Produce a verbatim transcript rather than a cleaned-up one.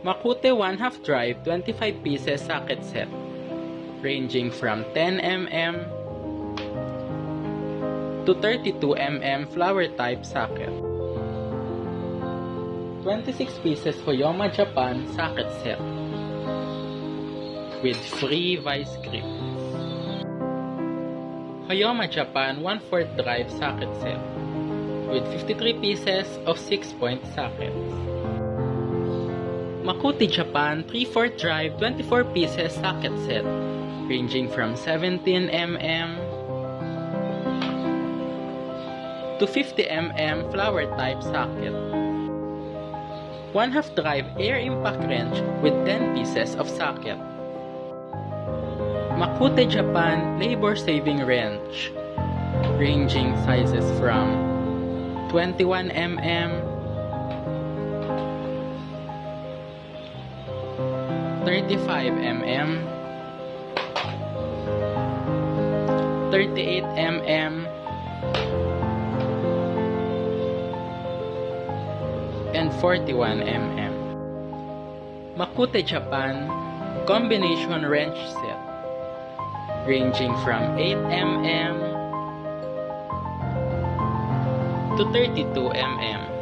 Makute one half drive twenty-five pieces socket set ranging from ten millimeters to thirty-two millimeter flower type socket. twenty-six pieces Hoyoma Japan socket set with free vice grip. Hoyoma Japan one fourth drive socket set with fifty-three pieces of six point sockets. Makute Japan three fourth drive twenty-four pieces socket set ranging from seventeen millimeters to fifty millimeter flower type socket. one half drive air impact wrench with ten pieces of socket. Makute Japan labor saving wrench ranging sizes from twenty-one millimeters, thirty-five millimeters, thirty-eight millimeters, and forty-one millimeters. Makute Japan combination wrench set ranging from eight millimeters to thirty-two millimeters.